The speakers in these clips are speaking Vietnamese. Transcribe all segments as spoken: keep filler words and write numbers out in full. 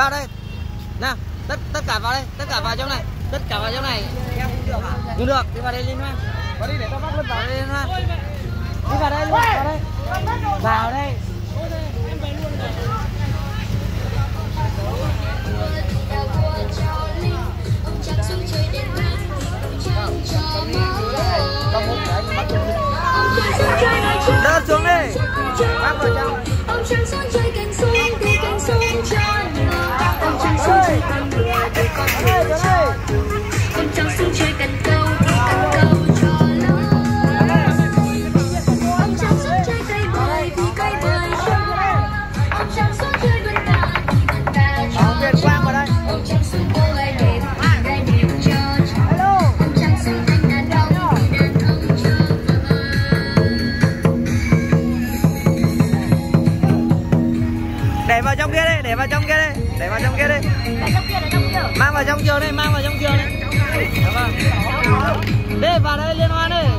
Vào đây. Nào, tất tất cả vào đây, tất cả vào trong này, tất cả vào trong này. Em cũng được à? Cũng được, đi vào đây Liên Hoan. Vào đi để tao bắt luôn vào. Vào đây Liên Hoan. Đi vào đây luôn, vào đây. Vào đây. Em về luôn rồi. Đỡ xuống đi. Bác vào trong. Ông trăng xuống chơi cành xuống đi cành xuống cho nhiều. Ông trăng xuống chơi cành mưa để con mưa cho. Ông trăng xuống chơi cành câu đi cành câu cho lớn. Ông trăng xuống chơi cây bưởi vì cây bưởi cho. Ông trăng xuống chơi vườn cà vì vườn cà cho. Ông trăng xuống cô gái đẹp vì gái đẹp cho. Ông trăng xuống anh đàn ông vì đàn ông cho. Để vào trong kia đi, để vào trong kia đi, để vào trong kia đi. Mang vào trong trường đi, mang vào trong trường đi. Đi vào đây Liên Hoan đi.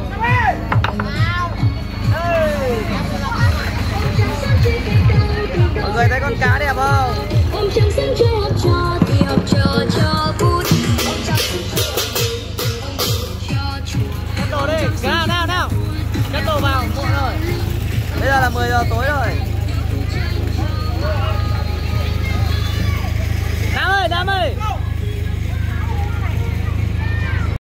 Mọi người thấy con cá đẹp không? Ông trăng sáng chơi học trò thì học trò cho vui. Cất đồ đi, nào nào nào. Cất đồ vào, muộn rồi. Bây giờ là mười giờ tối rồi.